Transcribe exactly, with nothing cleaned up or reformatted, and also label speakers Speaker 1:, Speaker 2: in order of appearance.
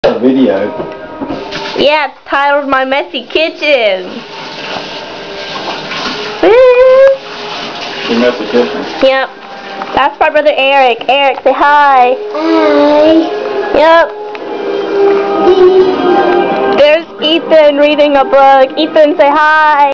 Speaker 1: A video.
Speaker 2: Yeah, it's titled My Messy Kitchen.
Speaker 1: Your messy kitchen.
Speaker 2: Yep. That's my brother Eric. Eric, say hi.
Speaker 3: Hi.
Speaker 2: Yep. There's Ethan reading a book. Ethan, say hi.